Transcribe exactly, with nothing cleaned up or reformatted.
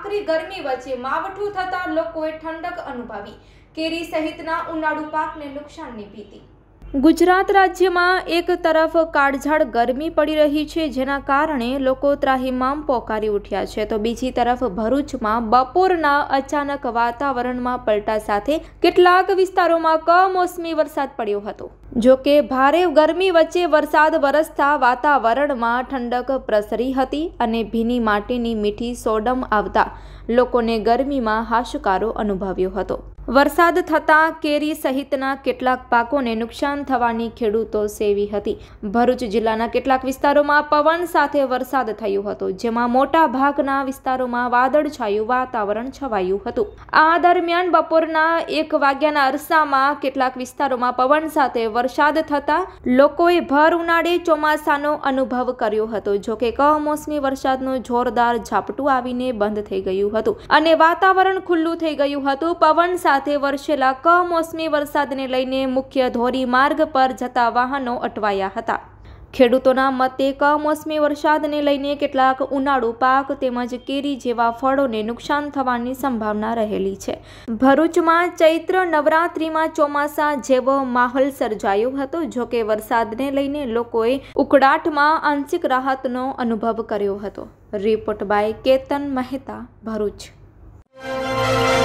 આકરી ગરમી વચ્ચે માવઠું થતા લોકોએ ઠંડક અનુભવી। કેરી સહિતના ઉનાળુ પાકને નુકસાનની ભીતિ। ગુજરાત રાજ્યમાં એક તરફ કાળઝાળ ગરમી પડી રહી છે, જેના કારણે લોકો ત્રાહિમામ પોકારી ઉઠ્યા છે, તો બીજી તરફ ભરૂચમાં બપોરના અચાનક વાતાવરણમાં પલટા સાથે કેટલાક વિસ્તારોમાં કમોસમી વરસાદ પડ્યો હતો। જો કે ભારે ગરમી વચ્ચે વરસાદ વરસતા વાતાવરણમાં ઠંડક પ્રસરી હતી અને ભીની માટીની મીઠી સોડમ આવતા લોકોને ગરમીમાં હાશકારો અનુભવ્યો હતો। વરસાદ થતાં કેરી સહિતના કેટલાક પાકોને નુકસાન થવાની ખેડૂતો સેવી હતી। ભરૂચ જિલ્લાના કેટલાક વિસ્તારોમાં પવન સાથે વરસાદ થયો હતો, જેમાં મોટા ભાગના વિસ્તારોમાં વાદળછાયું વાતાવરણ છવાયું હતું। આ દરમિયાન બપોરના એક વાગ્યાના અરસામાં કેટલાક વિસ્તારોમાં પવન સાથે વરસાદ થતાં લોકોએ ભર ઉનાળે ચોમાસાનો અનુભવ કર્યો હતો। જો કે કમોસમી વરસાદનું જોરદાર ઝાપટું આવીને બંધ થઈ ગયું હતું અને વાતાવરણ ખુલ્લું થઈ ગયું હતું। પવન સાથે વરસેલા કમોસમી વરસાદને લઈને મુખ્ય ધોરીમાર્ગ પર જતા વાહનો અટવાયા હતા। ખેડૂતોના મતે કમોસમી વરસાદને લઈને કેટલાક ઉનાળુ પાક તેમજ કેરી જેવા ફળોને નુકસાન થવાની સંભાવના રહેલી છે। ભરૂચમાં ચૈત્ર નવરાત્રિમાં ચોમાસા જેવો માહોલ સર્જાયો હતો। જો કે વરસાદને લઈને લોકોએ ઉકળાટમાં આંશિક રાહતનો અનુભવ કર્યો હતો। Report by Ketan Mehta, Bharuch.